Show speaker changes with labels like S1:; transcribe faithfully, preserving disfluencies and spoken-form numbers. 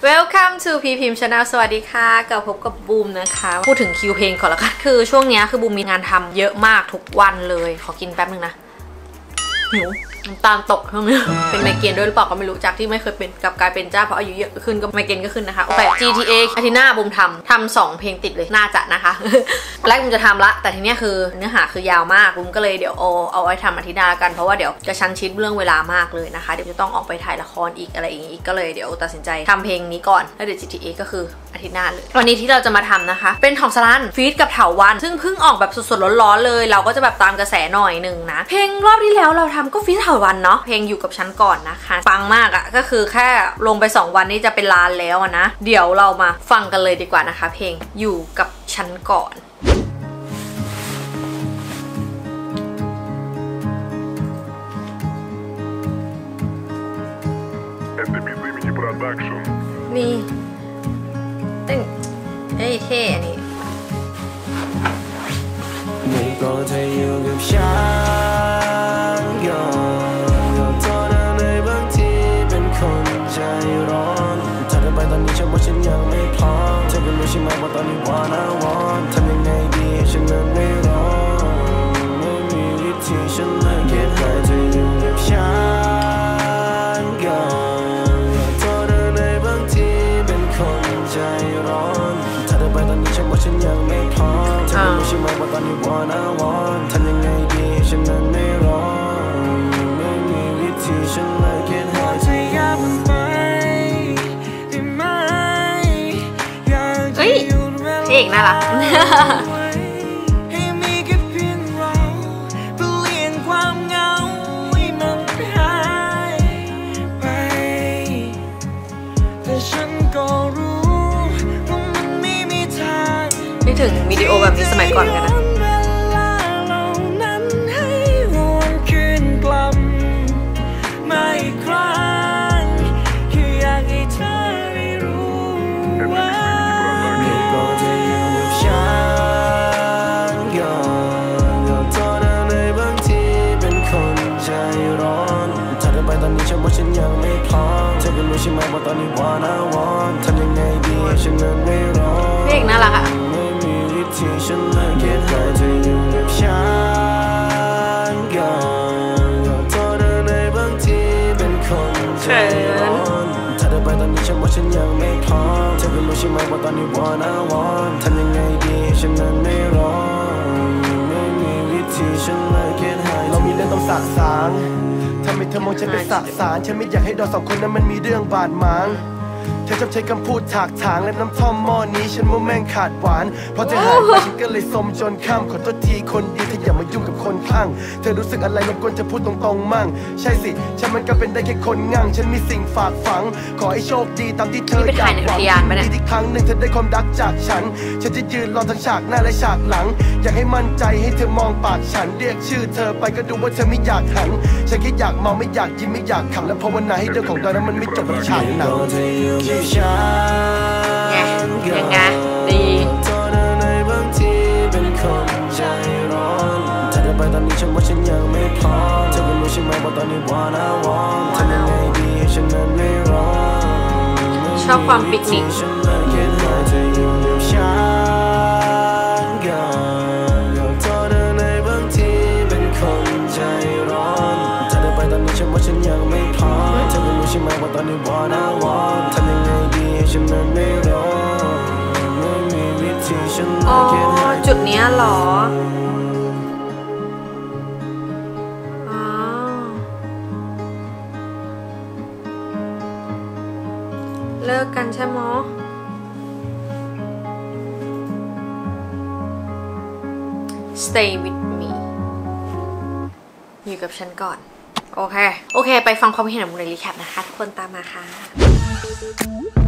S1: Welcome to พีพิมพ์ Channel สวัสดีค่ะกับพบกับบูมนะคะพูดถึงคิวเพลงก่อนละกันคือช่วงนี้คือบูมมีงานทำเยอะมากทุกวันเลยขอกินแป๊บนึงนะหิวน้ำตาลตกช่วงนี้เป็นไมเกรนด้วยหรือเปล่าก็ไม่รู้จากที่ไม่เคยเป็นกับกลายเป็นจ้าเพราะอายุเยอะขึ้นก็ไมเกรนก็ขึ้นนะคะโอเค จี ที เอ อาทิตย์หน้าบูมทำทำสองเพลงติดเลยน่าจะนะคะแรกบูมจะทำละแต่ทีเนี้ยคือเนื้อหาคือยาวมากบูมก็เลยเดี๋ยวเอาเอาไว้ทำอาทิตย์หน้ากันเพราะว่าเดี๋ยวจะชันชิดเรื่องเวลามากเลยนะคะเดี๋ยวจะต้องออกไปถ่ายละครอีกอะไรอีกก็เลยเดี๋ยวตัดสินใจทำเพลงนี้ก่อนแล้วเดี๋ยว จี ที เอ ก็คืออาทิตย์หน้าเลยวันนี้ที่เราจะมาทำนะคะเป็นของสลันฟีดกับเถาวัลย์ซึ่งเพิ่งออกแบบสดๆร้อนๆเลยเราก็จะแบบตามกระแสหน่อยหนึ่งนะเพลงรอบที่แล้วเราทำก็ฟีดเถาวัลย์เนาะเพลงอยู่กับฉันก่อนนะคะฟังมากอะก็คือแค่ลงไปสองวันนี้จะเป็นล้านแล้วนะเดี๋ยวเรามาฟังกันเลยดีกว่านะคะเพลงอยู่กับฉันก่อนนี่เต้นเฮ้ยเท่อันนี้ไม่ก็เธออยู่กับฉันก่อนเธอในบางทีเป็นคนใจร้อนเธอเดินไปตอนนี้ฉันว่าฉันยังไม่พร้อมเธอก็รู้ใช่ไหมว่าตอนนี้ว่าน่าวอนทำยังไงดีฉันนั้นไม่ร้อนไม่มีวิธีฉันเลยคิดให้เธออยู่กับฉันก่อนเธอในบางทีเป็นคนใจร้อนเธอเดินไปตอนนี้ฉันว่าฉันยังไม่พร้อมเธอก็รู้ใช่ไหมว่าตอนนี้ว่าน่าวอนทำยังไงดีฉันนั้นไม่ร้อนไม่มีวิธีฉันเลยคิดให้เธออยู่กับเฮ้ยเพลงน่ารักนึกถึงวิดีโอแบบนี้สมัยก่อนกันนะฉันยังไม่พร้อมเธอก็รู้ใช่ไหมว่าตอนนี้ว่าน่าวอนทำยังไงดีฉันนั้นไม่ร้อนเพลงน่ารักอ่ะไม่มีวิธีฉันเลยคิดให้เธออยู่กับฉันก่อนเธอในบางทีเป็นคนใจร้อนเธอเดินไปตอนนี้ฉันว่าฉันยังไม่พร้อมเธอก็รู้ใช่ไหมว่าตอนนี้ว่าน่าวอนทำยังไงดีฉันนั้นไม่ร้อนไม่มีวิธีฉันเลยคิดให้เรามีเรื่องต้องสะสางทำให้เธอมองฉันเป็นสสารฉันไม่อยากให้เราสองคนนั้นมันมีเรื่องบาดหมางเธอชอบใช้คำพูดถากถางและน้ำท่อมหม้อนี้ฉันว่าแม่งขาดหวานพอเธอหายไปฉันก็เลยสมจนข้ามขอโทษทีคนดีเธออย่ามายุ่งกับคนข้างเธอรู้สึกอะไรรบกวนเธอพูดตรงๆมั่งใช่สิฉันมันก็เป็นได้แค่คนงั่งฉันมีสิ่งฝากฝังขอให้โชคดีตามที่เธออยากหวังดีที่ครั้งหนึ่งเธอได้ความรักจากฉันฉันจะยืนรอทั้งฉากหน้าและฉากหลังอยากให้มั่นใจให้เธอมองปากฉันเรียกชื่อเธอไปก็ดูว่าเธอไม่อยากหันฉันแค่อยากมองไม่อยากยิ้มไม่อยากขำและภาวนาให้เรื่องของเรานั้นมันไม่จบแบบฉากหนังไงยังไงดีเธอในบางทีเป็นคนใจร้อนเธอเดินไปตอนนี้ฉันว่าฉันยังไม่พร้อมเธอก็รู้ใช่ไหมว่าตอนนี้ว่าน่าวอนทำยังไงดีฉันนั้นไม่ร้อนชอบความปิกนิกเธอในบางทีเป็นคนใจร้อนเธอเดินไปตอนนี้ฉันว่าฉันยังไม่พร้อมเธอก็รู้ใช่ไหมว่าตอนนี้ว่าน่าวอนทำยังไงดีฉันนั้นไม่ร้อนไม่มีวิธีฉันอ๋อจุดเนี้ยหรออ๋อเลิกกันใช่ไหมStay with me อยู่กับฉันก่อนโอเคโอเคไปฟังความเห็นของมูลรีแคปนะคะทุกคนตามมาค่ะ